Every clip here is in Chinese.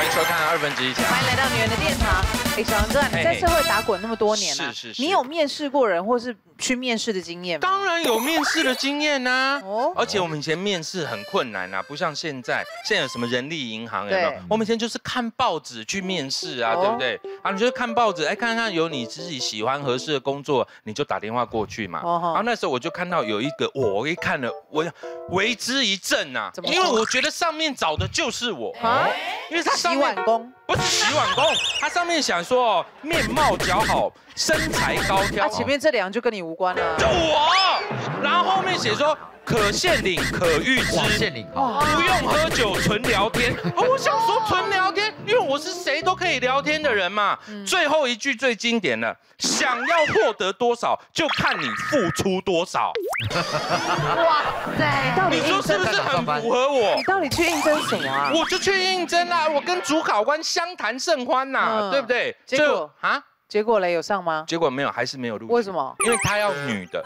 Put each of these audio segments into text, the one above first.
欢迎收看1/2强。 欢迎来到女人的殿堂。哎，小杨哥，你在社会打滚那么多年了， 是。 你有面试过人或是去面试的经验吗？ 当然有面试的经验呐。 哦。 而且我们以前面试很困难啊，不像现在有什么人力银行有没有？我们以前就是看报纸去面试啊，对不对？啊，你就是看报纸，哎，看看有你自己喜欢合适的工作，你就打电话过去嘛。然后那时候我就看到有一个，我一看了，我为之一振啊，因为我觉得上面找的就是我啊，因为他洗碗工。 不是洗碗工，他上面想说面貌姣好，身材高挑。 前面这两就跟你无关了。 就我，然后后面写说可限领可预支， 限领， 不用喝酒，纯聊天。我想说纯聊天，因为我是谁都可以聊天的人嘛。最后一句最经典了，想要获得多少，就看你付出多少。 哇塞，到底你说是不是很符合我？ 你到底去应征什么啊？ 我就去应征啦，我跟主考官相谈甚欢呐，对不对？ 结果啊，结果嘞有上吗？ 结果没有，还是没有录。 为什么？ 因为他要女的。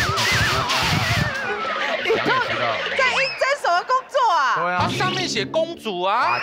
你到底在应征什么工作啊？ 对啊，上面写公主啊。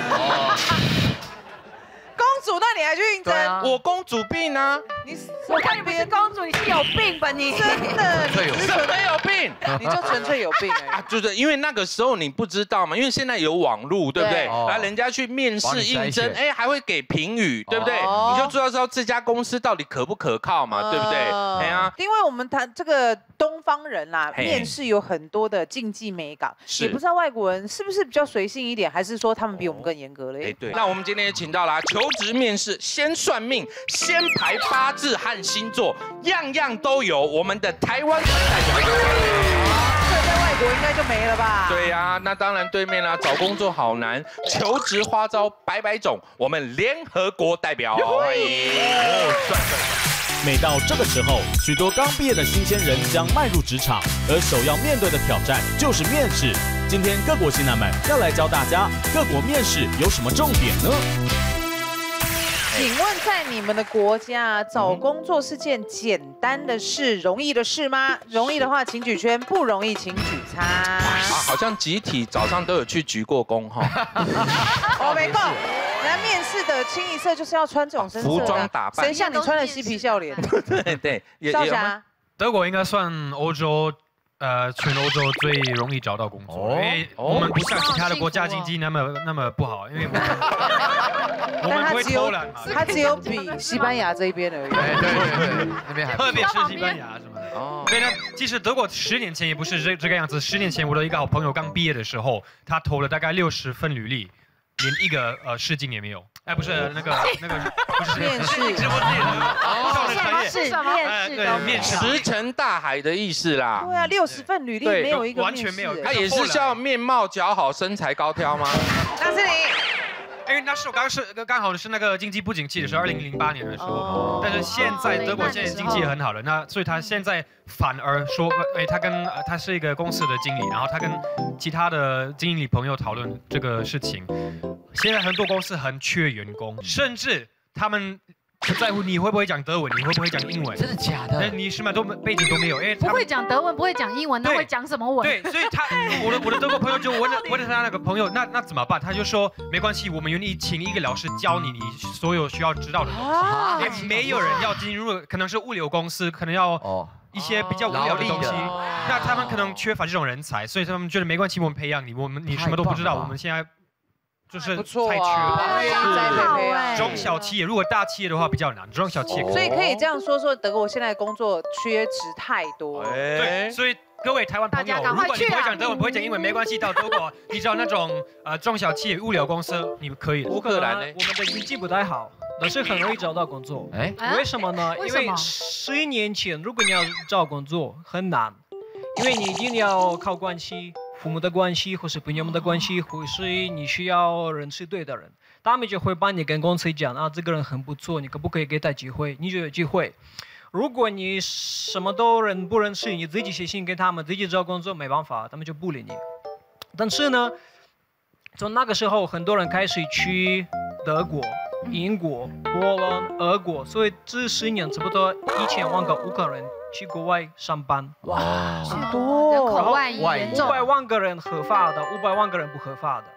公主，那你还去应征？ 我公主病啊！ 我看你不是公主，你是有病吧你？真的， 你怎么有病？ 你就纯粹有病啊！ 就是因为那个时候你不知道嘛，因为现在有网络，对不对？然后人家去面试应征，哎，还会给评语，对不对？你就知道这家公司到底可不可靠嘛，对不对？哎呀， 因为我们谈这个东方人啦，面试有很多的禁忌美感，也不知道外国人是不是比较随性一点，还是说他们比我们更严格嘞？ 哎，对。那我们今天也请到了求职面试，先算命，先排八字和星座，样样都有。我们的台湾代表， 这在外国应该就没了吧？ 对呀，那当然对面啦，找工作好难，求职花招百百种，我们联合国代表欢迎。 每到这个时候，许多刚毕业的新鲜人将迈入职场，而首要面对的挑战就是面试。今天各国新男们要来教大家各国面试有什么重点呢？ 请问在你们的国家，找工作是件简单的事、容易的事吗？容易的话，请举圈；不容易，请举叉。 好像集体早上都有去鞠过躬哈。 我没够。人家面试的清一色就是要穿这种深色的服装打扮， 谁像你穿的嬉皮笑脸？ 对， 少侠， 德国应该算欧洲。全欧洲最容易找到工作，因为我们不像其他的国家经济那么不好，因为我们不会偷懒嘛。 它只有比西班牙这一边而已。 对，那边还特别是西班牙什么的。哦。所以呢，其实德国10年前也不是这个样子。10年前我的一个好朋友刚毕业的时候，他投了大概60份履历，连一个试镜也没有。哎，不是那个不是面试， 直播是面试石沉大海的意思啦。 对啊，60份履历没有一个完全没有。 他也是叫面貌姣好、身材高挑吗？ 那是你。 因为那时候刚好是那个经济不景气的时候，2008年的时候。但是现在德国现在经济很好了，那所以他现在反而说，哎，他是一个公司的经理，然后他跟其他的经理朋友讨论这个事情。现在很多公司很缺员工，甚至他们不在乎你会不会讲德文，你会不会讲英文。 真的假的？ 你什么背景都没有，因为不会讲德文，不会讲英文，那会讲什么文？ 对，所以我的德国朋友就问了他那个朋友，那怎么办？他就说没关系，我们愿意请一个老师教你所有需要知道的东西。没有人要进入，可能是物流公司，可能要一些比较无聊的东西，那他们可能缺乏这种人才，所以他们觉得没关系，我们培养你，你什么都不知道，我们现在。就是太缺中小企业，如果大企业的话比较难，中小企业。 所以可以这样说，德国现在工作缺职太多。 对，所以各位台湾朋友，如果你不会讲德文，不会讲英文，没关系，到德国，你知道那种中小企业物流公司，你可以。 乌克兰呢？我们的经济不太好，但是很容易找到工作。哎，为什么呢？因为11年前，如果你要找工作很难，因为你一定要靠关系。父母的关系，或是朋友们的关系，或是你需要认识对的人，他们就会帮你跟公司讲啊，这个人很不错，你可不可以给他机会？你就有机会。如果你什么都不认识，你自己写信给他们，自己找工作，没办法，他们就不理你。但是呢，从那个时候，很多人开始去德国、英国、波兰、俄国，所以这10年差不多1000万个乌克兰人去国外上班。 哇，很多， 人口外移严重。 500万个人合法的，500万个人不合法的。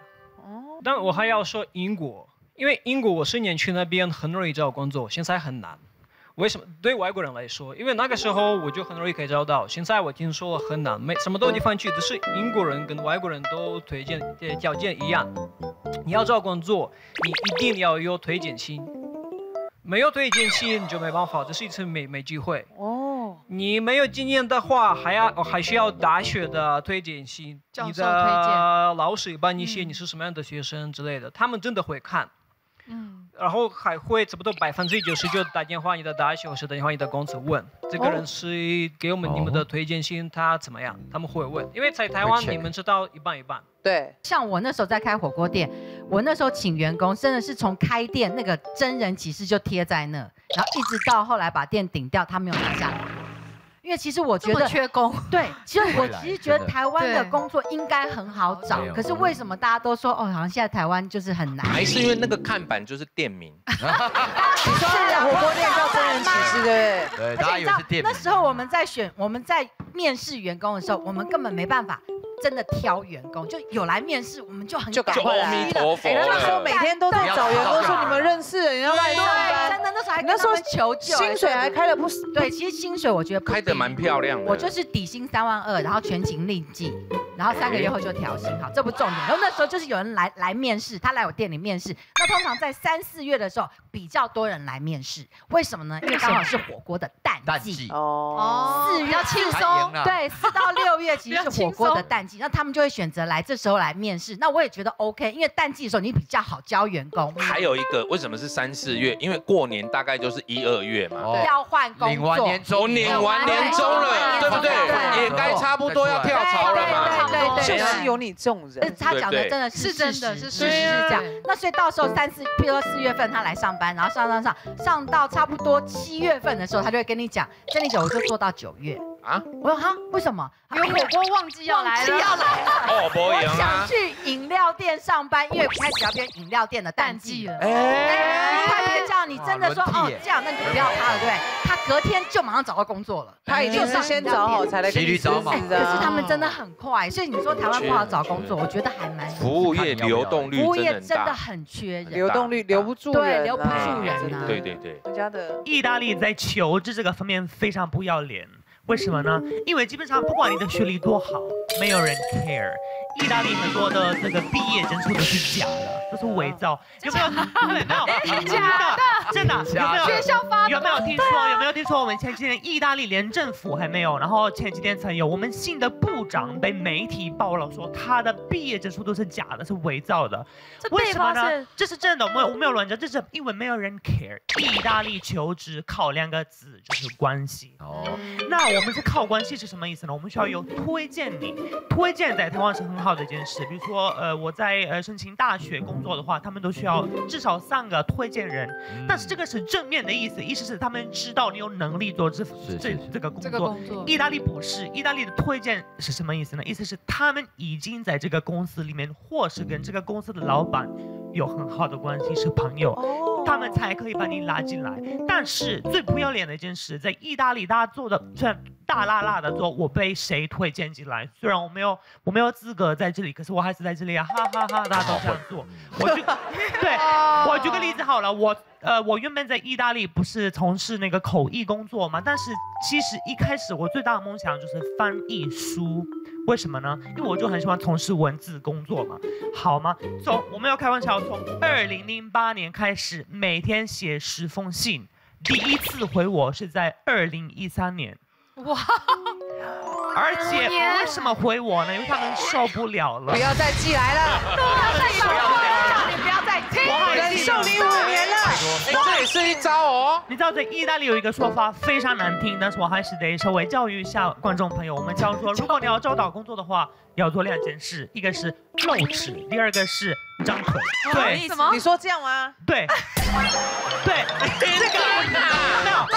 但我还要说英国，因为英国我10年去那边很容易找工作，现在很难。为什么？对外国人来说，因为那个时候我就很容易可以找到，现在我听说了很难，什么地方去都是英国人跟外国人都推荐条件一样，你要找工作，你一定要有推荐信，没有推荐信你就没办法，这是一次没机会。你没有经验的话，还需要大学的推荐信，你的老师帮你写你是什么样的学生之类的，他们真的会看。然后还会差不多90%打电话你的大学或是打电话你的公司问这个人是给我们你们的推荐信他怎么样，他们会问，因为在台湾你们知道一半一半。对， 像我那时候在开火锅店，我那时候请员工真的是从开店那个真人启事就贴在那，然后一直到后来把店顶掉，他没有拿下来。因为其实我觉得缺工， 对，其实觉得台湾的工作应该很好找，可是为什么大家都说好像现在台湾就是很难？ 还是因为那个看板就是店名。 你说火锅店叫真人启事，对不对？ 对，大家以为是店名。 那时候我们在面试员工的时候，我们根本没办法真的挑员工，就有来面试我们就很赶快来。 阿弥陀佛。 那时候每天都在找员工，说你们认识，你要来上班。 真的那时候还跟他们求救， 薪水还开了不少。 对，其实薪水我觉得开得蛮漂亮的。 我就是底薪3万2，然后全勤另计，然后3个月后就调薪。好，这不重点。然后那时候就是有人来面试，他来我店里面试。那通常在3、4月的时候比较多人来面试，为什么呢？因为刚好是火锅的淡季。4月比较轻松。 对，4到6月其实是火锅的淡季，那他们就会选择来这时候来面试。那我也觉得 OK， 因为淡季的时候你比较好教员工。 还有一个为什么是3、4月？因为过年大概就是1、2月嘛， 要换工作， 领完年终， 领完年终了，对不对？也该差不多要跳槽了嘛。 对， 就是有你这种人。 他讲的真的是真的是事实是这样。那所以到时候譬如说4月份他来上班，然后上到差不多7月份的时候，他就会跟你讲，真理姐我就做到9月。我说哈，为什么？ 有火锅旺季要来了。 哦，不一样啊！我想去饮料店上班，因为开始要变饮料店的淡季了。你快别这样，你真的说这样，那你就不要他了，对不对？他隔天就马上找到工作了。 他一定是先找好才来跟你找嘛。 可是他们真的很快，所以你说台湾不好找工作，我觉得还蛮。 服务业流动率真的很缺人， 流动率留不住人， 对，留不住人啊。 对。 人家的意大利在求职这个方面非常不要脸。为什么呢？因为基本上不管你的学历多好，没有人 care。意大利很多的这个毕业证书都是假的，都是伪造。有没有？没有， 假的， 真的。有没有？ 学校发的。 有没有听说？有没有听说？我们前几天意大利连政府还没有，然后前几天才有。我们新的部长被媒体爆了，说他的毕业证书都是假的，是伪造的。为什么呢？这是真的，我没有乱讲，这是因为没有人 care。意大利求职靠2个字，就是关系。那我们是靠关系是什么意思呢？我们需要有推荐你，推荐在台湾是很好的一件事。比如说，我在申请大学工作的话，他们都需要至少3个推荐人。但是这个是正面的意思，意思是他们知道你有能力做这个工作。意大利不是，意大利的推荐是什么意思呢？意思是他们已经在这个公司里面，或是跟这个公司的老板有很好的关系，是朋友。他们才可以把你拉进来。但是最不要脸的一件事，在意大利大家做的虽然大辣辣的做，我被谁推荐进来？虽然我没有资格在这里，可是我还是在这里啊，哈哈哈！大家都这样做。我举个例子好了，我原本在意大利不是从事那个口译工作嘛，但是其实一开始我最大的梦想就是翻译书。为什么呢？因为我就很喜欢从事文字工作嘛，好吗？我没有开玩笑，从2008年开始，每天写10封信，第一次回我是在2013年。哇！而且为什么回我呢？因为他们受不了了。 不要再寄来了， 不要再说了，你不要再听， 我忍受你5年了。 这也是一招哦。 你知道在意大利有一个说法非常难听，但是我还是得稍微教育一下观众朋友。我们叫做，如果你要找到工作的话，要做2件事，一个是露齿，第2个是张腿。 对，你说这样吗？ 对，这个没有，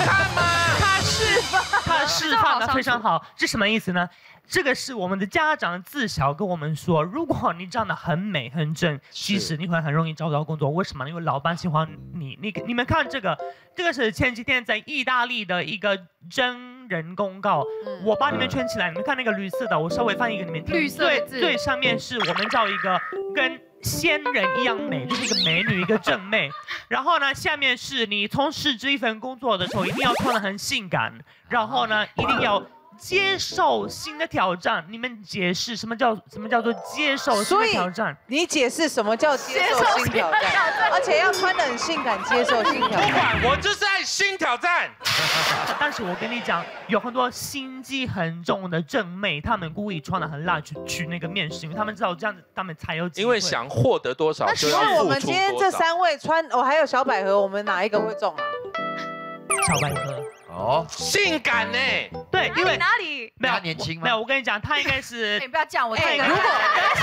他示范的非常好，是什么意思呢？这个是我们的家长自小跟我们说，如果你长得很美很正，其实你会很容易找到工作。为什么？因为老板喜欢你。你们看这个是前几天在意大利的一个真人公告，我把你们圈起来，你们看那个绿色的，我稍微翻译给你们听。 绿色的字， 最上面是我们找一个跟仙人一样美，就是一个美女，一个正妹。然后呢，下面是你从事这一份工作的时候，一定要穿得很性感，然后呢，一定要接受新的挑战。你们解释什么叫做接受新的挑战？ 你解释什么叫接受新挑战？而且要穿得很性感，接受新挑战。 我就是爱新挑战。 但是我跟你讲，有很多心机很重的正妹，他们故意穿得很辣去那个面试，因为他们知道这样子他们才有机会。 因为想获得多少就要付出多少。 那我们今天这3位穿，还有小百合，我们哪一个会中啊？ 小百合。 哦，性感呢？ 对，因为哪里没有年轻吗？ 没有，我跟你讲，他应该是。 你不要讲我这个。 如果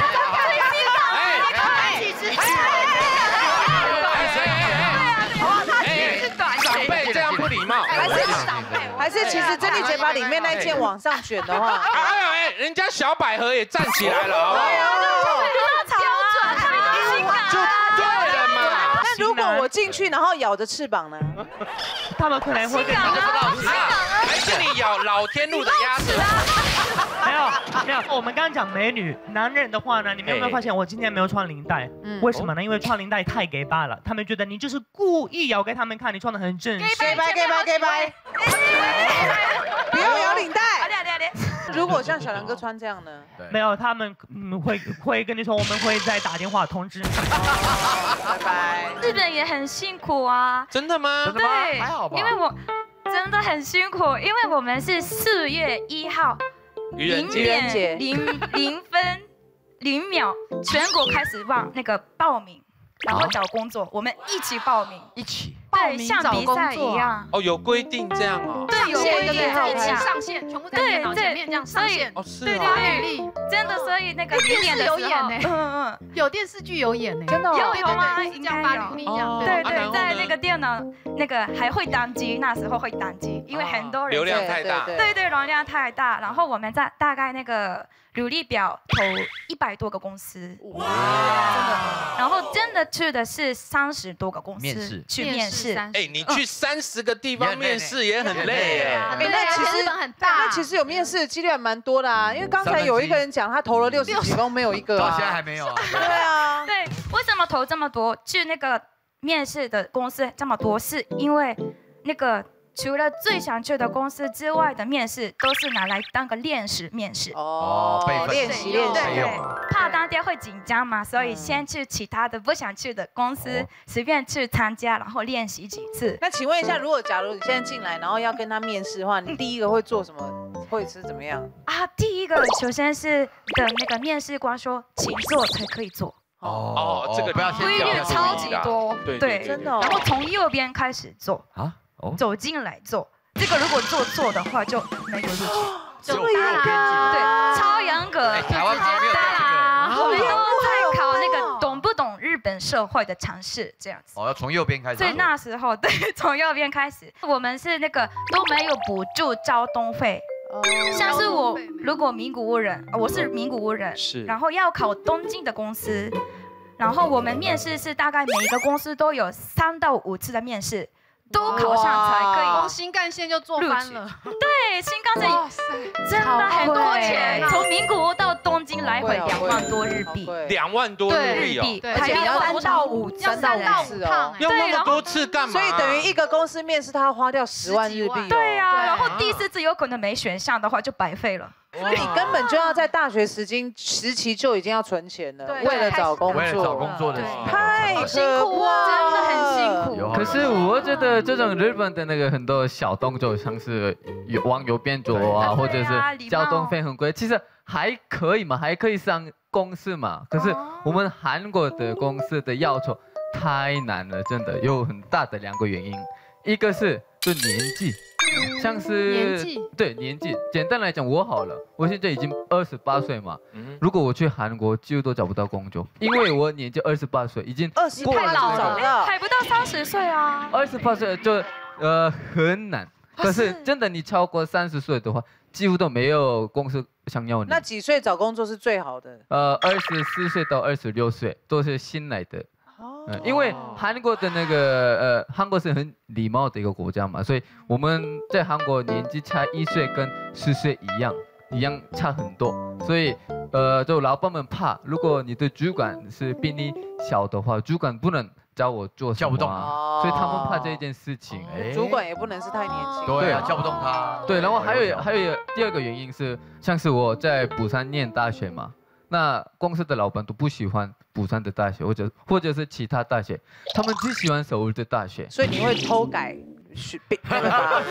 长辈这样不礼貌， 还是其实珍妮姐把里面那一件往上选的话， 哎，人家小百合也站起来了，好不好？就对了嘛。 那如果我进去然后咬着翅膀呢？ 他们可能会跟你还是你咬老天路的鸭子？ 没有，我们刚刚讲美女，男人的话呢，你们有没有发现我今天没有穿领带？为什么呢？因为穿领带太给巴了，他们觉得你就是故意要给他们看你穿得很正式。 给白，不要咬领带。如果像小梁哥穿这样呢？ 没有，他们会跟你说，我们会再打电话通知你。 拜拜。 日本也很辛苦啊。 真的吗？ 对，还好吧。因为我真的很辛苦，因为我们是4月1号0:00分0秒，全国开始往那个报名，然后找工作，我们一起报名， 一起。 对，像比赛一样。 哦，有规定这样哦。 对，有规定一起上线，全部在电脑前面这样上线。 哦，是对发履历， 真的，所以那个电视有演呢，有电视剧有演呢， 真的有吗？ 应该发履历这样。 对，在那个电脑那个还会宕机，那时候会宕机，因为很多人流量太大。 对，容量太大，然后我们在大概那个履历表投100多个公司，哇，真的，然后真的去的是30多个公司去面试。 哎，你去30个地方面试也很累哎。 那其实日本很大，那其实有面试的几率还蛮多的啊。因为刚才有一个人讲他投了60几封没有一个， 到现在还没有啊。 对啊。 对，为什么投这么多？去那个面试的公司这么多，是因为那个。除了最想去的公司之外的面试，都是拿来当个练习面试。 哦，练习。 对，怕当天会紧张嘛，所以先去其他的不想去的公司，随便去参加，然后练习几次。 那请问一下，假如你现在进来，然后要跟他面试的话，你第一个会做什么？会是怎么样？ 啊，第一个首先是的那个面试官说，请做才可以做。 哦，这个不要规律超级多， 对， 真的。 然后从右边开始做啊。走进来做，这个如果做错的话就没有录取， 这么严格， 对，超严格。 台湾没有我们都在考那个懂不懂日本社会的常识这样子。 哦，要从右边开始。 所以那时候对，从右边开始，我们是那个都没有补助交通费。像是我如果名古屋人，我是名古屋人， 是， 然后要考东京的公司，然后我们面试是大概每一个公司都有3到5次的面试。都考上才可以， 光新干线就做翻了。 对，新干线真的很多钱，从名古屋到东京来回2万多日币 ，2万多日币哦， 而且要3到5次哦， 要那么多次干嘛？ 所以等于一个公司面试，他要花掉10万日币。 对呀，然后第4次有可能没选上的话就白费了。 所以你根本就要在大学时期就已经要存钱了，为了找工作。 为了找工作的时候， 太可怕， 真的很辛苦。 可是我觉得这种日本的那个很多小动作，像是往右边走啊，或者是交通费很贵，其实还可以嘛，还可以上公司嘛。可是我们韩国的公司的要求太难了，真的有很大的2个原因，一个是就年纪。像是年纪，简单来讲，我好了，我现在已经28岁嘛。如果我去韩国，几乎都找不到工作，因为我年纪28岁，已经过了找不到， 还不到30岁啊。 28岁就很难。可是真的，你超过30岁的话，几乎都没有公司想要你。 那几岁找工作是最好的 ？24岁到26岁都是新来的。因为韩国的那个韩国是很礼貌的一个国家嘛，所以我们在韩国年纪差1岁跟10岁一样， 一样差很多，所以就老板们怕，如果你的主管是比你小的话，主管不能叫我做什么，叫不动啊，所以他们怕这件事情。 主管也不能是太年轻， 对啊， 叫不动他。 对，然后还有第二个原因是，像是我在釜山念大学嘛，那公司的老板都不喜欢釜山的大学，或者是其他大学，他们只喜欢首尔的大学， 所以你会偷改学历吗？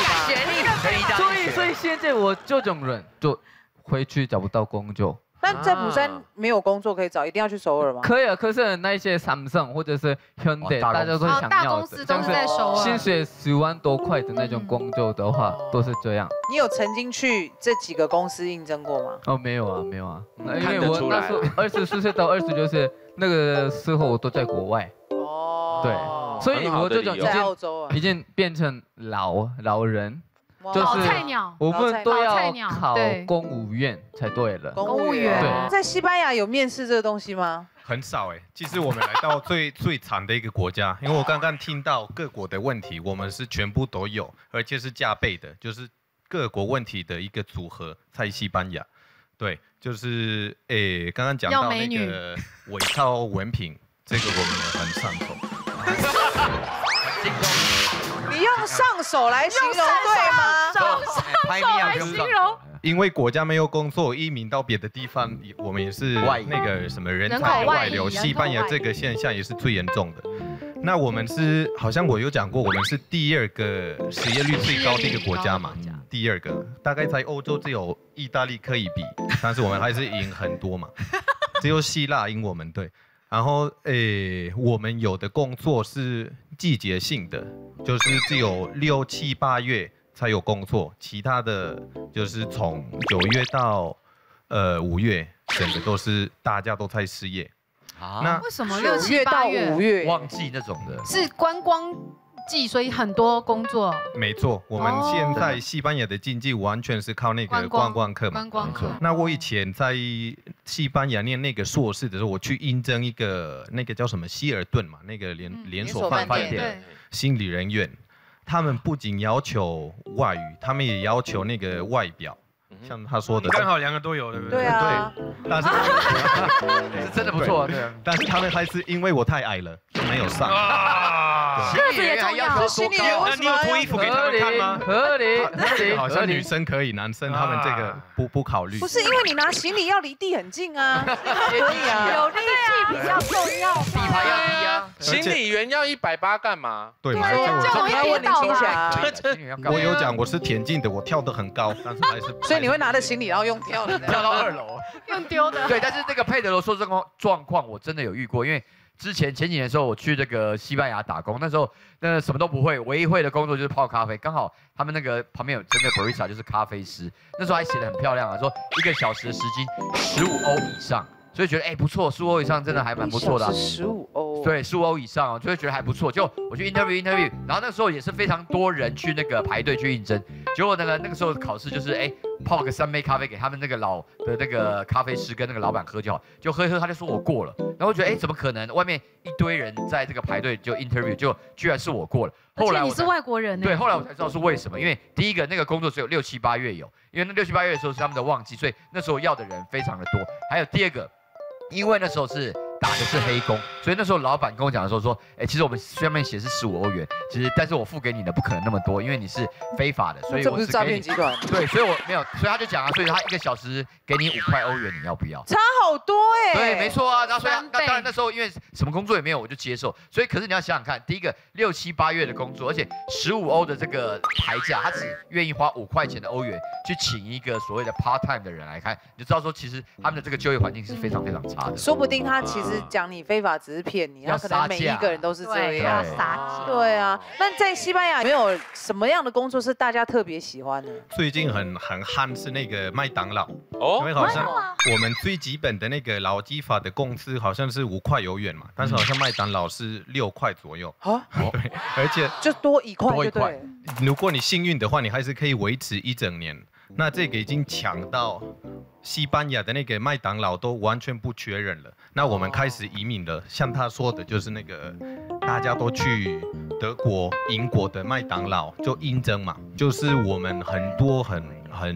所以现在我这种人就回去找不到工作。 那在釜山没有工作可以找，一定要去首尔吗？ 可以啊，可是那些Samsung或者是 Hyundai，大家都想要的， 大公司都是在首尔， 薪水10万多块的那种工作的话，都是这样。 你有曾经去这几个公司应征过吗？ 哦，没有啊，因为我那时候24岁到26岁那个时候我都在国外。哦，对，所以我这种已经变成老人。就是菜鸟， 我们都要考公务员才对了。 公务员，对，在西班牙有面试这个东西吗？ 很少哎，其实我们来到最惨的一个国家，因为我刚刚听到各国的问题，我们是全部都有，而且是加倍的，就是各国问题的一个组合在西班牙。对，就是刚刚讲到那个伪造文凭，这个我们也很上手。 你用上手来形容对吗？ 上手来形容。 因为国家没有工作，移民到别的地方，我们也是那个什么人才外流，西班牙这个现象也是最严重的。那我们是好像我有讲过，我们是第2个失业率最高的一个国家嘛，第2个，大概在欧洲只有意大利可以比，但是我们还是赢很多嘛，只有希腊赢我们对。然后我们有的工作是季节性的，就是只有6、7、8月才有工作，其他的就是从9月到5月，整个都是大家都在失业。 那为什么6、7、8月旺季那种的？ 是观光季，所以很多工作。 没错，我们现在西班牙的经济完全是靠那个观光客嘛。 观光客。 那我以前在西班牙念那个硕士的时候，我去应征一个那个叫什么希尔顿嘛，那个连锁饭店的心理人员，他们不仅要求外语，他们也要求那个外表。像他说的， 刚好2个都有，对不对？ 对啊， 对，但是是真的不错，对啊。 但是他们还是因为我太矮了，就没有上。 个子也重要， 心理员那你有脱衣服给他们看吗？ 合理， 好像女生可以，男生他们这个不考虑。 不是因为你拿行李要离地很近啊，可以啊， 有力气比较重要， 底盘要低啊。 行李员要180干嘛？ 对嘛？ 就容易跌倒吧。 我有讲我是田径的，我跳得很高，但是还是。 所以你会拿着行李然后用跳的， 跳到2楼， 用丢的。 对，但是那个佩德罗说这个状况我真的有遇过，因为前几年的时候我去这个西班牙打工，那时候什么都不会，唯一会的工作就是泡咖啡，刚好他们那个旁边有真的 barista 就是咖啡师，那时候还写得很漂亮啊，说1个小时的时薪15欧以上。所以觉得不错，15欧以上真的还蛮不错的。 15欧。 对，15欧以上就会觉得还不错。就我去 interview， 然后那个时候也是非常多人去那个排队去应征。结果那个时候考试就是泡个3杯咖啡给他们那个老的那个咖啡师跟那个老板喝就好，就喝他就说我过了。然后我觉得怎么可能？外面一堆人在这个排队就 interview， 就居然是我过了。 后来你是外国人。 对，后来我才知道是为什么，因为第一个那个工作只有6、7、8月有，因为那6、7、8月的时候是他们的旺季，所以那时候要的人非常的多。还有第二个。因为那时候是打的是黑工，所以那时候老板跟我讲的时候说，其实我们上面写是15欧元，其实但是我付给你的不可能那么多，因为你是非法的，所以这不是诈骗集团。 对，所以我没有，所以他就讲啊，所以他1个小时给你5块欧元，你要不要？ 差好多对，没错啊。然后所以当然那时候因为什么工作也没有，我就接受。所以可是你要想想看，第一个6、7、8月的工作，而且15欧的这个牌价，他只愿意花5块钱的欧元去请一个所谓的 part time 的人来看，你就知道说其实他们的这个就业环境是非常非常差的。 说不定他其实讲你非法只是骗你，他可能每一个人都是这样。 撒价。 对啊，那在西班牙有没有什么样的工作是大家特别喜欢的？ 最近很夯是那个麦当劳哦，因为好像我们最基本的那个劳基法的工资好像是5块欧元嘛，但是好像麦当劳是6块左右啊。对，而且就多1块，多1块。 如果你幸运的话，你还是可以维持1整年。那这个已经抢到西班牙的那个麦当劳都完全不缺人了。那我们开始移民了，像他说的，就是那个大家都去德国、英国的麦当劳就应征嘛，就是我们很多很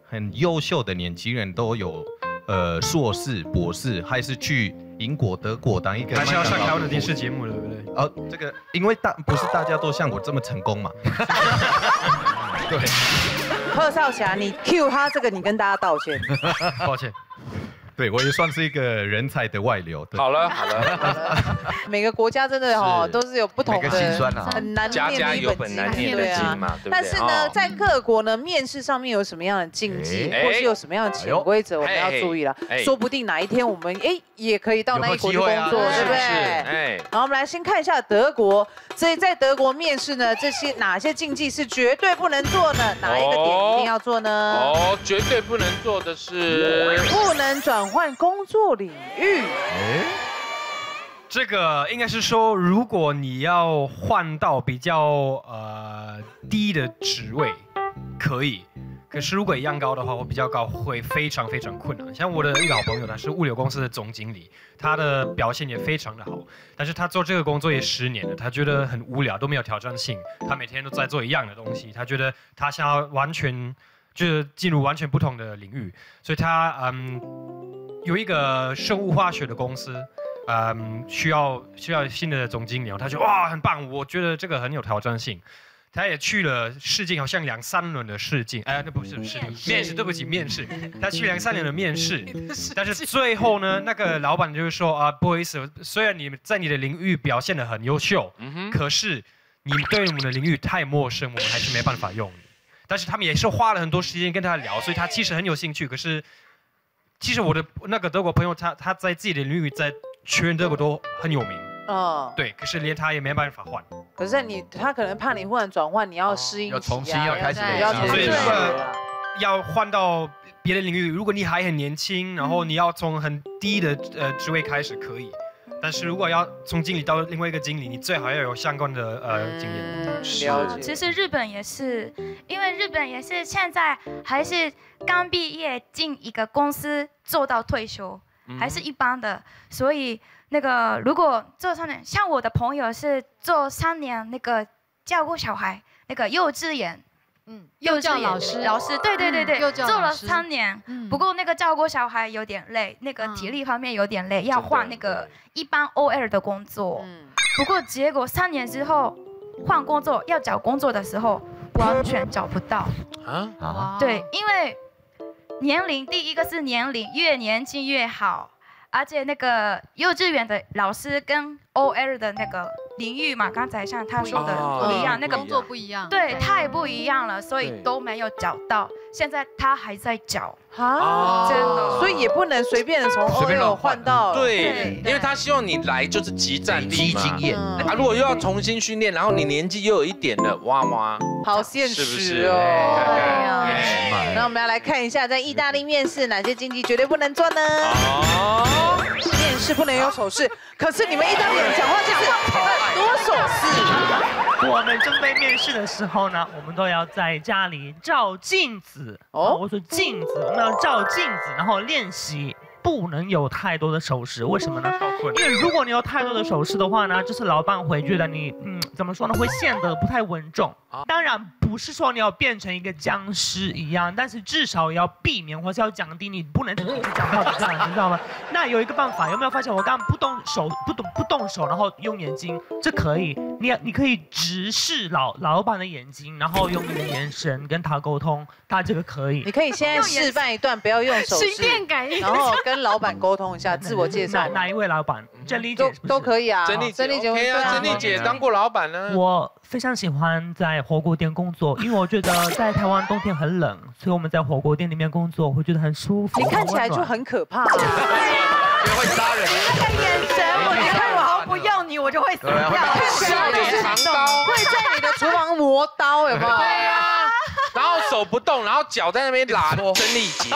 很优秀的年轻人都有硕士、博士，还是去英国、德国当一个。 还是要上台湾的电视节目了，对不对？ 哦，这个因为不是大家都像我这么成功嘛。对。 贺少侠，你 cue 他这个，你跟大家道歉。 抱歉。 对，我也算是一个人才的外流。 好了。 每个国家真的都是有不同的很难念的一本经， 家有本难念的经嘛，对不对？ 但是呢，在各国呢，面试上面有什么样的禁忌，或是有什么样的潜规则，我们要注意了。说不定哪一天我们也可以到那一国去工作，对不对？好，我们来先看一下德国。所以在德国面试呢，哪些禁忌是绝对不能做呢？哪一个点一定要做呢？ 绝对不能做的是不能转换工作领域。 这个应该是说，如果你要换到比较低的职位，可以。可是如果一样高的话，或比较高，会非常非常困难。像我的一个好朋友，他是物流公司的总经理，他的表现也非常的好，但是他做这个工作也10年了，他觉得很无聊，都没有挑战性，他每天都在做一样的东西，他觉得他想要完全就是进入完全不同的领域，所以他有一个生物化学的公司。需要新的总经理，他说哇很棒，我觉得这个很有挑战性。他也去了试镜，好像2、3轮的试镜，那不是试镜，面试，对不起，面试。他去2、3轮的面试，但是最后呢，那个老板就是说不好意思，虽然你在你的领域表现得很优秀，可是你对我们的领域太陌生，我们还是没办法用你。但是他们也是花了很多时间跟他聊，所以他其实很有兴趣。可是其实我的那个德国朋友，他在自己的领域在全德国都很有名。对，可是连他也没办法换。 可是他可能怕你忽然转换，你要适应， 要重新要开始， 所以如果要换到别的领域，如果你还很年轻，然后你要从很低的职位开始可以，但是如果要从经理到另外一个经理，你最好要有相关的经验。 了解。 其实日本也是，因为日本也是现在还是刚毕业进一个公司做到退休，还是一般的，所以。那个如果做3年，像我的朋友是做3年那个照顾小孩，那个幼稚园， 幼教老师， 对，做了3年，不过那个照顾小孩有点累，那个体力方面有点累，要换那个一般 OL 的工作，不过结果3年之后换工作，要找工作的时候完全找不到对，因为年龄，第一个是年龄，越年轻越好。而且那个幼稚园的老师跟 OL 的那个领域嘛，刚才像他说的不一样，那个工作不一样， 对，太不一样了，所以都没有找到。现在他还在找真的， 所以也不能随便的从 OL 换到对，因为他希望你来就是集战力嘛， 经验如果又要重新训练，然后你年纪又有一点了，哇， 好现实哦。那我们要来看一下，在意大利面试哪些禁忌绝对不能做呢？面试不能有手势，可是你们意大利人讲话就是很多手势。 我们准备面试的时候呢，我们都要在家里照镜子。我说镜子，我们要照镜子，然后练习。不能有太多的手势，为什么呢？因为如果你有太多的手势的话呢，就是老板会觉得你，怎么说呢，会显得不太稳重。当然不是说你要变成一个僵尸一样，但是至少要避免或是要降低你不能讲话的这样，你知道吗？那有一个办法，有没有发现我刚刚不动手，然后用眼睛，这可以，你可以直视老板的眼睛，然后用你的眼神跟他沟通，他这个可以。 你可以现在示范一段，不要用手势，然后跟老板沟通一下，自我介绍。 哪一位老板？珍妮姐都可以啊。 珍妮姐 OK 啊，珍妮姐当过老板呢。 我非常喜欢在火锅店工作，因为我觉得在台湾冬天很冷，所以我们在火锅店里面工作，会觉得很舒服。 你看起来就很可怕。 对啊，会杀人。 那个眼神，我看我好像不用你，我就会死掉。 笑脸长刀会在你的厨房磨刀，有没有？ 对啊。然后手不动，然后脚在那边拉珍妮姐。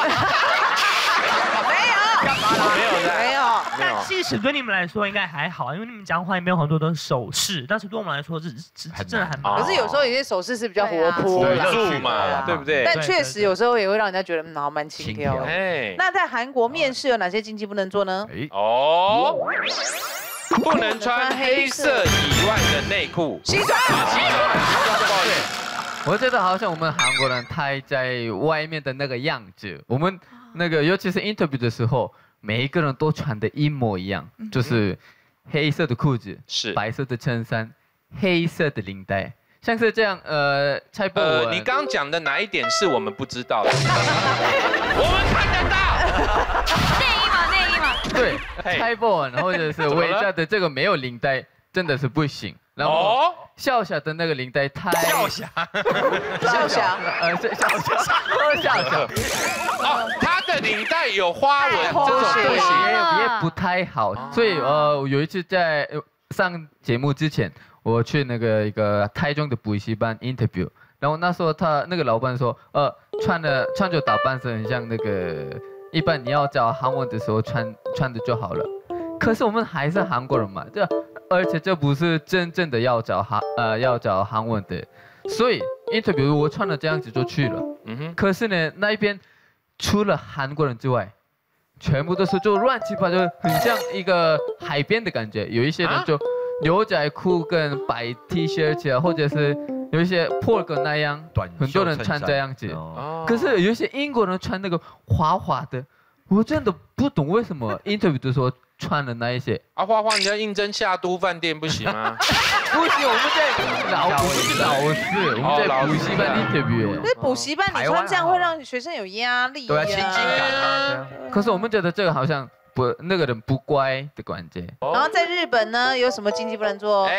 没有。 但其实对你们来说应该还好，因为你们讲话也没有很多的手势，但是对我们来说是真的很。 可是有时候有些手势是比较活泼的嘛，对不对？ 但确实有时候也会让人家觉得好蛮轻佻。那在韩国面试有哪些禁忌不能做呢？ 不能穿黑色以外的内裤。 西装。 不好意思。 我觉得好像我们韩国人太在外面的那个样子，我们那个尤其是 interview 的时候，每一个人都穿的一模一样，就是黑色的裤子，是白色的衬衫，黑色的领带。 像是这样，蔡博文， 你刚刚讲的哪一点是我们不知道的？我们看得到。 内衣嘛。 对，蔡博文或者是伟嘉的这个没有领带真的是不行。然后笑霞的那个领带太笑霞，哦，他的领带有花纹，这种不行， 也不太好。所以有一次在上节目之前。 我去那个一个台中的补习班 interview， 然后那时候他那个老板说，穿着打扮是很像那个一般你要教韩文的时候穿的就好了。可是我们还是韩国人嘛，而且这不是真正的要教韩文的，所以 interview 我穿了这样子就去了。可是呢那一边除了韩国人之外，全部都是就乱七八糟，很像一个海边的感觉，有一些人就。 牛仔裤跟白 T 恤啊，或者是有一些 pork 那样，很多人穿这样子。可是有一些英国人穿那个滑滑的，我真的不懂为什么 interview 的时候穿了那一些。 啊，花花，你要应征夏都饭店不行吗？ 不行，我们在老师，我们在补习班 interview。 那补习班你穿这样会让学生有压力。 对啊，亲近感。可是我们觉得这个好像。 不，那个人不乖的感觉。 然后在日本呢，有什么禁忌不能做？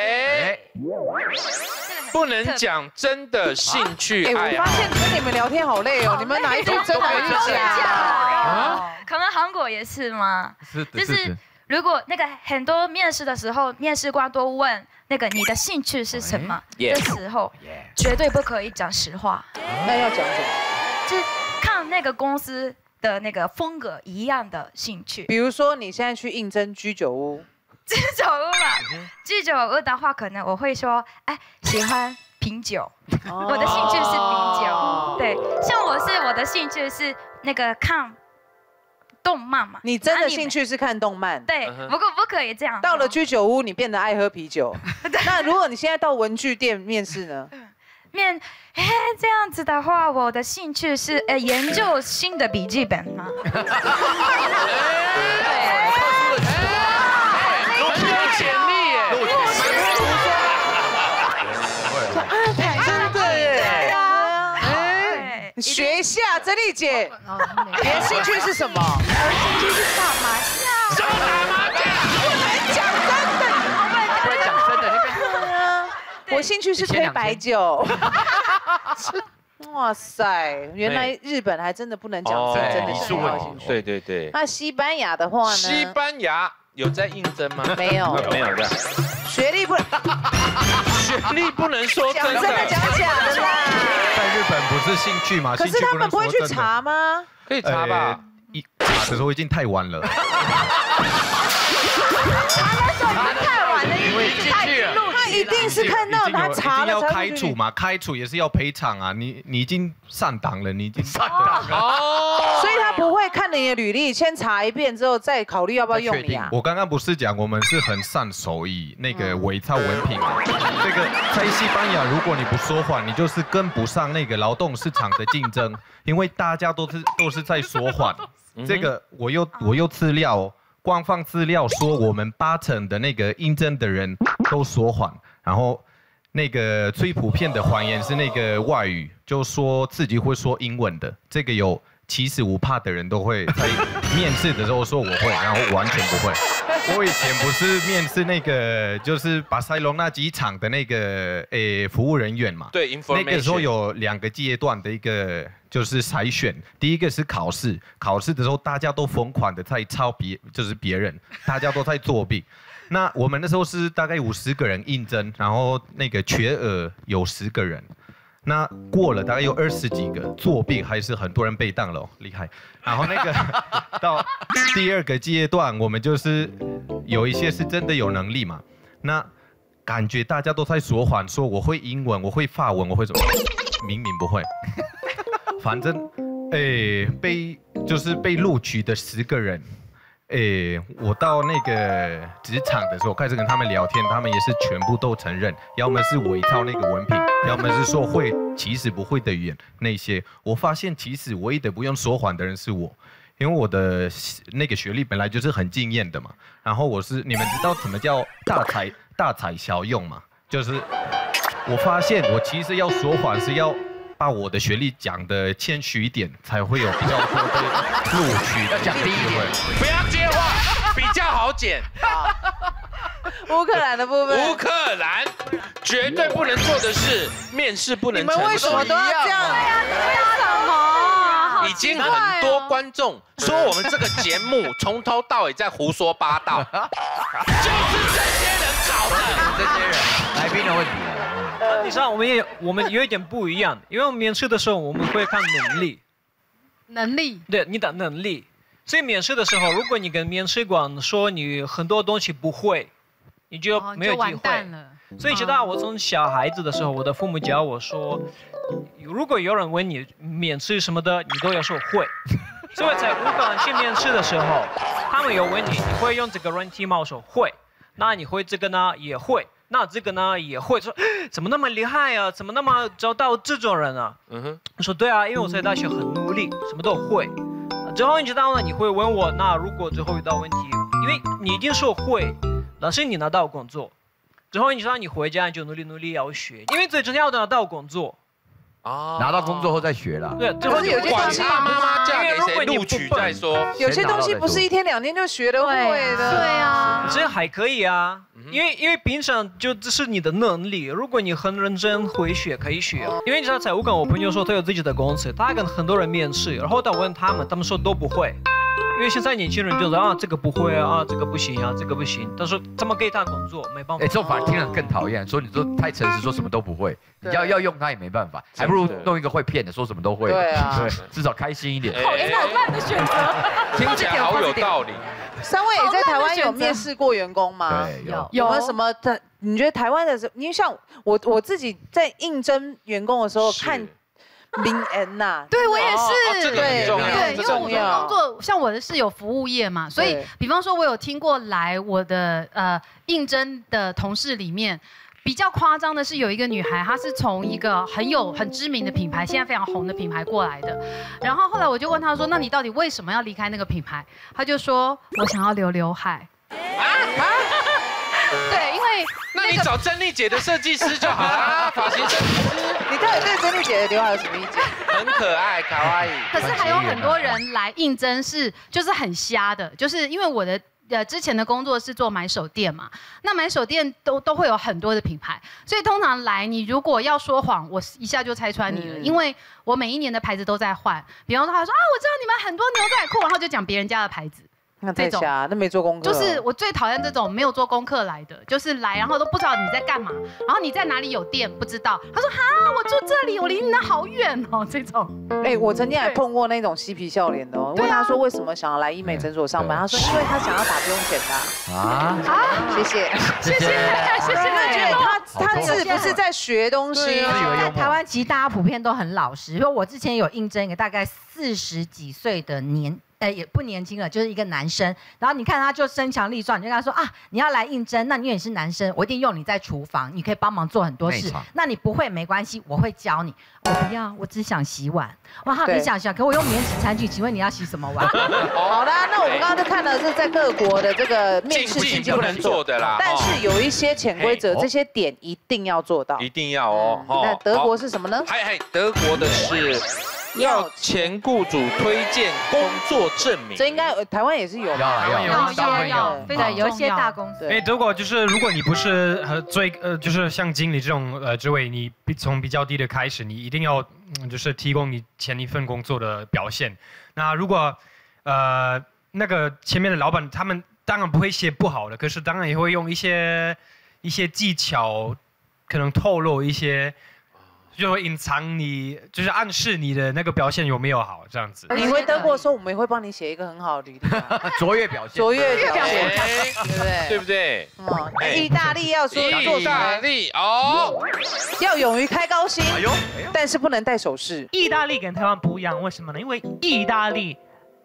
不能讲真的兴趣爱好。 我发现跟你们聊天好累哦，你们哪一句真的去讲？可能韩国也是吗？ 是的， 就是如果那个很多面试的时候，面试官都问那个你的兴趣是什么的时候，绝对不可以讲实话。 那要讲什么？ 就是看那个公司。 的那个风格一样的兴趣， 比如说你现在去应征居酒屋， 居酒屋嘛，居酒屋的话，可能我会说，哎，喜欢品酒，我的兴趣是品酒，对，像我的兴趣是那个看动漫嘛。 你真的兴趣是看动漫？ 对，不过不可以这样。 到了居酒屋，你变得爱喝啤酒。那如果你现在到文具店面试呢？ 这样子的话，我的兴趣是研究新的笔记本嘛。对， 很有潜力耶！ 真的耶！学一下珍丽姐，你的兴趣是什么？ 我的兴趣是打麻将。 什么打麻将？ 不能讲真的， 不能讲真的， 我兴趣是推白酒。哇塞，原来日本还真的不能讲真的兴趣。 对对对。 那西班牙的话呢？ 西班牙有在应征吗？ 没有， 没有的。 学历不能说真的， 讲真的讲假的啦。 在日本不是兴趣吗？ 可是他们不会去查吗？ 可以查吧。 查的时候已经太晚了。 太晚了，因为他一定是看到他查了要开除嘛，开除也是要赔偿啊。你已经上档了，你已经上档了。 哦，所以他不会看你的履历，先查一遍之后再考虑要不要用你啊。 我刚刚不是讲我们是很善手艺那个伪造文凭，这个在西班牙，如果你不说谎，你就是跟不上那个劳动市场的竞争，因为大家都是在说谎。这个我又资料哦。官方资料说，我们80%的那个应征的人都说谎，然后那个最普遍的谎言是那个外语，就说自己会说英文的，这个有75%的人都会在面试的时候说我会，然后完全不会。我以前不是面试那个就是巴塞隆纳机场的那个服务人员嘛， 对， 那个时候有2个阶段的一个就是筛选，第一个是考试，考试的时候大家都疯狂的在抄别人，大家都在作弊。那我们那时候是大概50个人应征，然后那个缺额有10个人。那过了大概有20几个作弊，还是很多人被当了，厉害。然后那个到第2个阶段，我们就是有一些是真的有能力嘛。那感觉大家都在说谎，说我会英文，我会法文，我会什么，明明不会。反正被录取的10个人， 我到那个职场的时候，开始跟他们聊天，他们也是全部都承认，要么是伪造那个文凭，要么是说会其实不会的语言那些。我发现其实唯一的不用说谎的人是我，因为我的那个学历本来就是很惊艳的嘛。然后你们知道什么叫大材小用吗？就是我发现我其实要说谎是要把我的学历讲得谦虚一点，才会有比较多的录取。 要讲低一点， 不要接话，比较好剪。 乌克兰的部分， 乌克兰绝对不能做的是面试不能。 你们为什么都要这样？ 为什么？ 已经很多观众说我们这个节目从头到尾在胡说八道，就是这些人搞的。 这些人来宾的问题。 实际上我们有一点不一样，因为我们面试的时候我们会看能力，对你的能力。所以面试的时候，如果你跟面试官说你很多东西不会，你就没有机会。所以知道我从小孩子的时候，我的父母教我说，如果有人问你面试什么的，你都要说会。所以在乌克兰去面试的时候，他们有问你会用这个软体吗？我说会。那你会这个呢？也会。那这个呢也会说，怎么那么厉害啊？怎么那么找到这种人啊？我说对啊，因为我在大学很努力，什么都会。之后你知道呢，你会问我，那如果最后遇到问题，因为你一定说会，但是你拿到工作，之后你知道你回家你就努力要学，因为最重要的拿到工作。 拿到工作后再学啦。 对，就是有些东西妈妈嫁给谁录取再说。 有些东西不是1天2天就学得会的。 对啊， 这还可以啊，因为平常就这是你的能力，如果你很认真会学可以学。因为你知道在乌克兰，我朋友说他有自己的公司，他跟很多人面试，然后他问他们说都不会。因为现在年轻人就说啊，这个不会啊，这个不行啊，这个不行。他说怎么给他工作？没办法。 这种反而听人更讨厌，说你都太诚实，说什么都不会，你要用他也没办法，还不如弄一个会骗的，说什么都会。 对啊， 对，至少开心一点。 好烂的选择， 听起来好有道理。 三位也在台湾有面试过员工吗？ 对， 有没有什么的？你觉得台湾的，因为像我自己在应征员工的时候看。名人呐， 对我也是， 对， 因为我的工作像我的是有服务业嘛，所以比方说我有听过来我的应征的同事里面，比较夸张的是有一个女孩，她是从一个很知名的品牌，现在非常红的品牌过来的，然后后来我就问她说，那你到底为什么要离开那个品牌？她就说我想要留刘海。对，因为那你找珍妮姐的设计师就好啦，发型设计师。 你到底对珍妮姐的刘海有什么意见？ 很可爱，卡哇伊。 可是还有很多人来应征就是很瞎的，就是因为我的之前的工作是做买手店嘛，那买手店都会有很多的品牌，所以通常来你如果要说谎，我一下就拆穿你了，因为我每一年的牌子都在换。比方说他说啊，我知道你们很多牛仔裤，然后就讲别人家的牌子。 那太瞎，那没做功课。 就是我最讨厌这种没有做功课来的，就是来然后都不知道你在干嘛，然后你在哪里有店不知道。他说哈，我住这里，我离你那好远哦，这种。 我曾经还碰过那种嬉皮笑脸的哦，问他说为什么想要来医美诊所上班，他说因为他想要打不用钱的。谢谢。他是不是在学东西？ 在台湾其实大家普遍都很老实，因为我之前有应征一个大概40几岁的也不年轻了，就是一个男生。然后你看他就身强力壮，你就跟他说啊，你要来应征，那因为你是男生，我一定用你在厨房，你可以帮忙做很多事。那你不会没关系，我会教你。我不要，我只想洗碗。哇，你想洗碗，可我用免洗餐具，请问你要洗什么碗？ 好的，那我们刚刚就看了是在各国的这个面试禁忌不能做的啦， 但是有一些潜规则，这些点一定要做到。 一定要哦。 那德国是什么呢？ 德国的是。要前雇主推荐工作证明， 这应该台湾也是有， 要，对，有一些大公司。 德国就是如果你不是就是像经理这种职位，你从比较低的开始，你一定要就是提供你前一份工作的表现。那如果那个前面的老板他们当然不会写不好的，可是当然也会用一些技巧，可能透露一些。就会隐藏你，就是暗示你的那个表现有没有好这样子。 你回德国的时候，我们也会帮你写一个很好的履历， 卓越表现， 对不对？ 意大利要说意大利哦， 要勇于开高薪，但是不能戴首饰。 意大利跟台湾不一样，为什么呢？因为意大利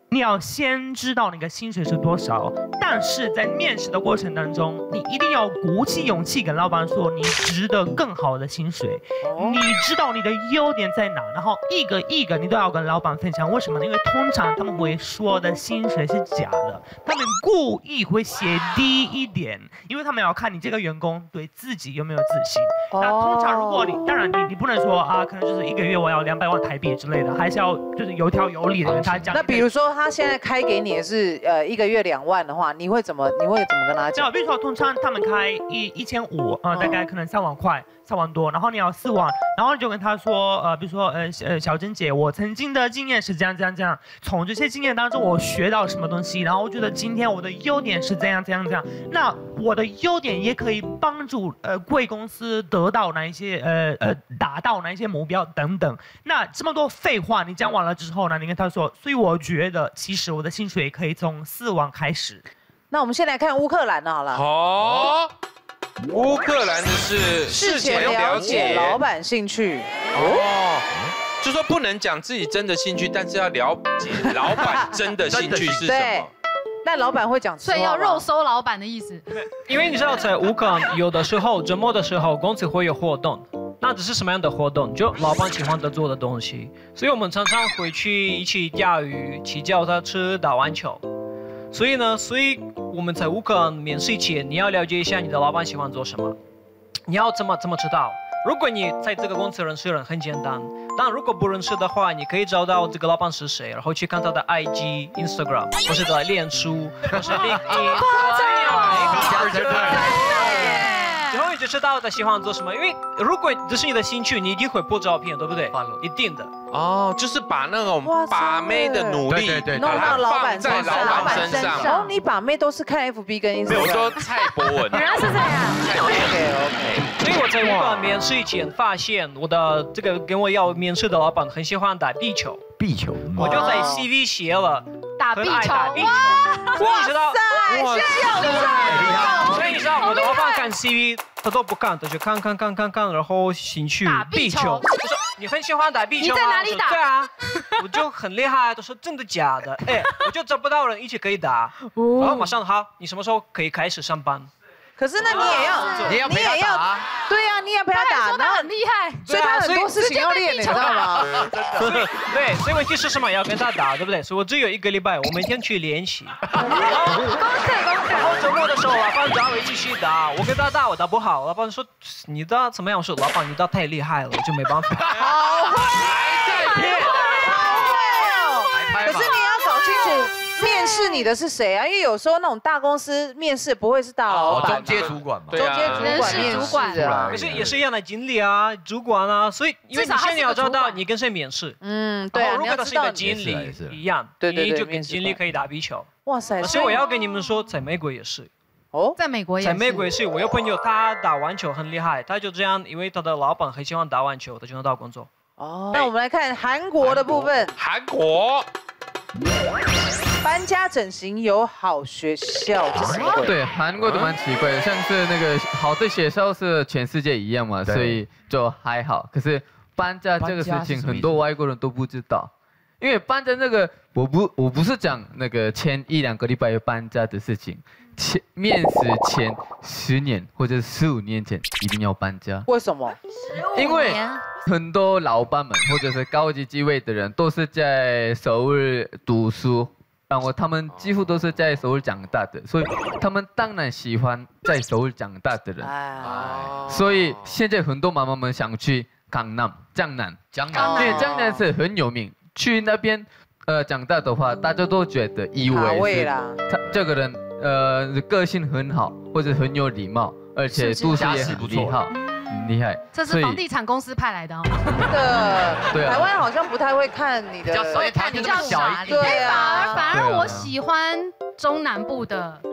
你要先知道你的薪水是多少，但是在面试的过程当中，你一定要鼓起勇气跟老板说你值得更好的薪水，你知道你的优点在哪，然后一个一个你都要跟老板分享。为什么呢？因为通常他们会说的薪水是假的，他们故意会写低一点，因为他们要看你这个员工对自己有没有自信。那通常如果当然你不能说啊，可能就是1个月我要200万台币之类的，还是要就是有条有理的跟他讲。 那比如说他现在开给你的是1个月2万的话，你会怎么跟他讲？ 比如说通常他们开1500，大概可能3万块，3万多，然后你要4万，然后你就跟他说，比如说小珍姐，我曾经的经验是这样，从这些经验当中我学到什么东西，然后我觉得今天我的优点是这样，那我的优点也可以帮助贵公司得到哪一些达到哪一些目标等等。那这么多废话你讲完了之后呢，你跟他说，所以我觉得其实我的薪水可以从4万开始。 那我们先来看乌克兰的好了。 好，乌克兰的是事前了解老板兴趣。 就说不能讲自己真的兴趣，但是要了解老板真的兴趣是什么。 那老板会讲， 所以要肉搜老板的意思。 因为你知道，在乌克兰有的时候周末的时候，公司会有活动。那只是什么样的活动？就老板喜欢的做的东西。所以我们常常会去一起钓鱼、骑脚踏车、打网球。所以我们在乌克兰面试前，你要了解一下你的老板喜欢做什么。你要怎么知道？如果你在这个公司认识人很简单，但如果不认识的话，你可以找到这个老板是谁，然后去看他的 IG、Instagram， 或是他的脸书，或是 LinkedIn。然后你就知道他喜欢做什么，因为如果这是你的兴趣，你一定会播照片，对不对？一定的。 就是把那种把妹的努力弄到老板在老板身上。 你把妹都是看 FB 跟 Instagram。 比如说蔡博文。 原来是这样。 OK。 所以我在乌克兰面试以前发现，我的这个跟我要面试的老板很喜欢打壁球。我就在 CV 写了打壁球。 哇塞！所以你知道我的老板看 CV， 他都不看，他就看，然后兴趣壁球。他说你很喜欢打壁球吗？ 你在哪里打？ 对啊，我就很厉害。他说真的假的？我就找不到人一起可以打。然后马上好，你什么时候可以开始上班？ 可是那你也要陪他打，对呀，你也要陪他打， 然后很厉害， 所以他很多事情要练，你知道吗？ 对，所以问题是什么？要跟他打，对不对？所以我只有1个礼拜，我每天去练习。功课。然后周末的时候，老板找我一起去打，我跟他打，我打不好，老板说你打怎么样？我说老板你打太厉害了，我就没办法。 好会，可是你要搞清楚。面试你的是谁啊？因为有时候那种大公司面试不会是大老板， 中阶主管嘛， 中阶主管面试啊， 可是也是一样的经理啊，主管啊，所以因为你现在要知道你跟谁面试， 对啊， 如果他是一个经理一样，你就跟经理可以打壁球。 哇塞！ 所以我要跟你们说，在美国也是。 在美国也是。 在美国也是，我有朋友他打网球很厉害，他就这样，因为他的老板很喜欢打网球，他就能到工作。 那我们来看韩国的部分。 韩国。 搬家整形有好学校，这是什么？ 对，韩国都蛮奇怪的，像是那个好的学校是全世界一样嘛，所以就还好。可是搬家这个事情，很多外国人都不知道，因为搬家那个，我不是讲那个前1-2个礼拜搬家的事情，面试前10年或者15年前一定要搬家。 为什么？ 因为很多老板们或者是高级机位的人都是在首尔读书，然后他们几乎都是在首尔长大的，所以他们当然喜欢在首尔长大的人。所以现在很多妈妈们想去江南，因为江南是很有名，去那边长大的话，大家都觉得以为是他这个人个性很好，或者很有礼貌，而且读书也很厉害。 这是房地产公司派来的哦。 对，台湾好像不太会看你的， 会看你叫啥？ 对啊， 反而我喜欢中南部的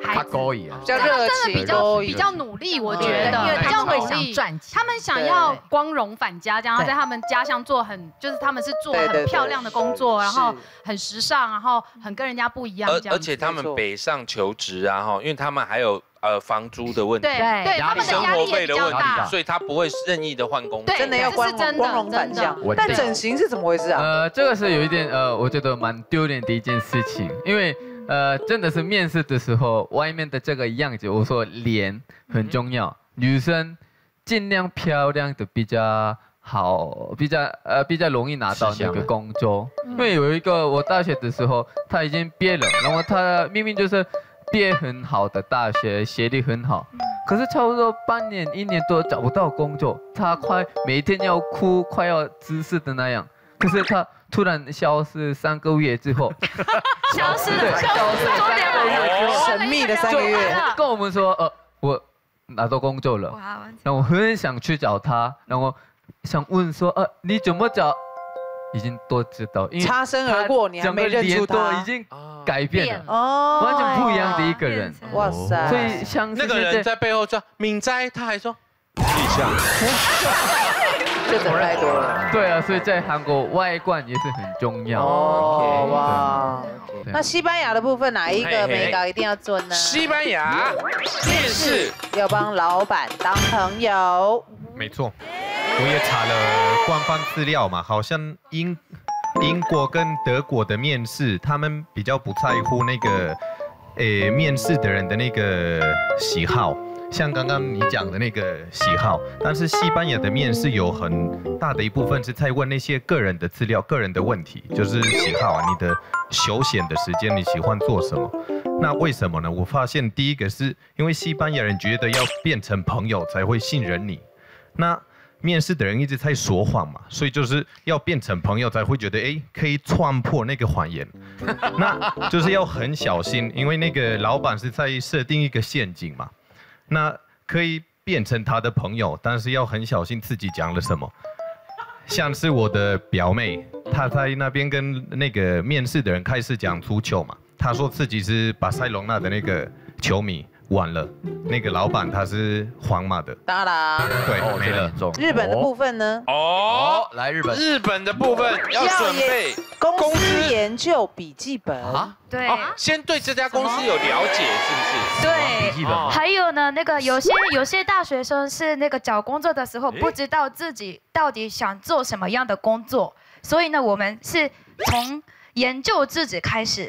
孩子， 比较热情， 比较努力，我觉得， 因为比较努力， 赚钱， 他们想要光荣返家，然后在他们家乡做就是他们是做很漂亮的工作，然后很时尚，然后很跟人家不一样这样。 而且他们北上求职啊，哈，因为他们还有房租的问题， 对，他们的压力也比较大， 所以他不会任意的换工作， 真的要光荣返乡。但整形是怎么回事啊？ 这个是有一点我觉得蛮丢脸的一件事情，因为真的是面试的时候，外面的这个样子，我说脸很重要，女生尽量漂亮的比较好，比较容易拿到那个工作。因为有一个我大学的时候，他已经毕业了，然后他明明就是毕业很好的大学，学历很好，可是差不多半年、1年多找不到工作，他每天要哭，快要自杀的那样。可是他突然消失3个月之后， 消失3个月， 神秘的3个月， 跟我们说我拿到工作了，然后我很想去找他，然后想问说你怎么找？已经都知道，因为擦身而过，你还没认出他， 已经改变了，完全不一样的一个人。 哇塞！ 所以像那个人在背后说敏哉，他还说地下， 这怎么太多了？ 对啊，所以在韩国外观也是很重要。 哇！那西班牙的部分哪一个美稿一定要做呢？ 西班牙面试要帮老板当朋友。 没错。我也查了官方资料嘛，好像英国跟德国的面试，他们比较不在乎那个面试的人的那个喜好，像刚刚你讲的那个喜好。但是西班牙的面试有很大的一部分是在问那些个人的资料、个人的问题，就是喜好啊，你的休闲的时间你喜欢做什么？那为什么呢？我发现第一个是因为西班牙人觉得要变成朋友才会信任你，那面试的人一直在说谎嘛，所以就是要变成朋友才会觉得可以穿破那个谎言，那就是要很小心，因为那个老板是在设定一个陷阱嘛，那可以变成他的朋友，但是要很小心自己讲了什么。像是我的表妹，她在那边跟那个面试的人开始讲足球嘛，她说自己是巴塞隆纳的那个球迷。晚了，那个老板他是皇马的， 当然， 对，没了。 日本的部分呢？ 来日本， 日本的部分要准备公司研究笔记本啊， 对， 先对这家公司有了解，是不是？ 对，还有呢，那个有些大学生是那个找工作的时候不知道自己到底想做什么样的工作，所以呢，我们是从研究自己开始。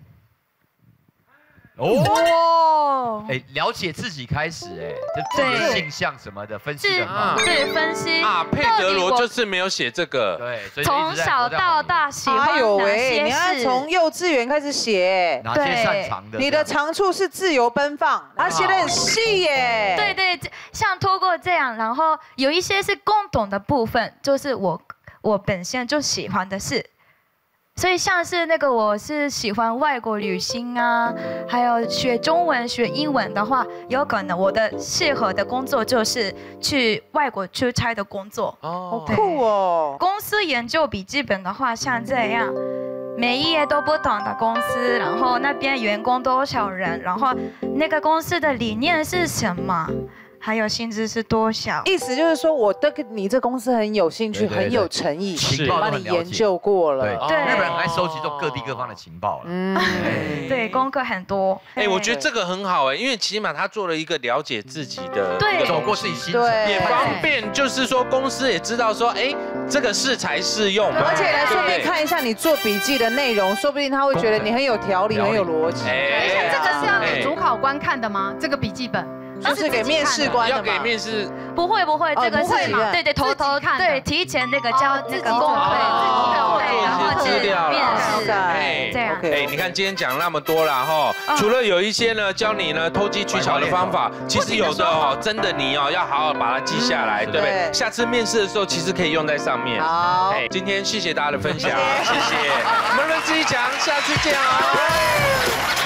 了解自己开始，就自己的性向什么的分析的， 对，分析啊。佩德罗这次没有写这个， 对， 从小到大喜欢哪些事？ 你要从幼稚园开始写， 哪些擅长的？ 你的长处是自由奔放，他写得很细耶。 对对，像透过这样，然后有一些是共同的部分，就是我本身就喜欢的事。所以像是那个我是喜欢外国旅行啊，还有学中文、学英文的话，有可能我的适合的工作就是去外国出差的工作。 好酷哦！ 公司研究笔记本的话，像这样，每一页都不同的公司，然后那边员工多少人，然后那个公司的理念是什么。还有薪资是多少？ 意思就是说，我对你这公司很有兴趣，很有诚意，帮你研究过了。 对，日本人还收集这种各地各方的情报了。 对，功课很多。 我觉得这个很好因为起码他做了一个了解自己的， 对， 走过自己心程， 也方便，就是说公司也知道说，这个适才适用嘛。 而且来顺便看一下你做笔记的内容，说不定他会觉得你很有条理，很有逻辑。 这个是要给主考官看的吗？这个笔记本？ 就是给面试官的要给面试， 不会，这个是对，偷看，对，提前那个交那个功课，然后去面试，这样。 你看今天讲那么多了哈，除了有一些呢教你呢投机取巧的方法，其实有的真的你要好好把它记下来，对不对？下次面试的时候其实可以用在上面。 好， 今天谢谢大家的分享，谢谢。我们人之一强，下次见哦。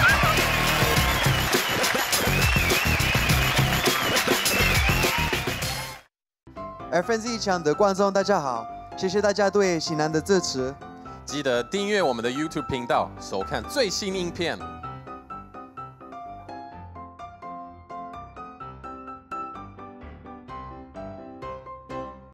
FNZ 一强的观众大家好，谢谢大家对型男的支持， 记得订阅我们的 YouTube 频道，收看最新影片。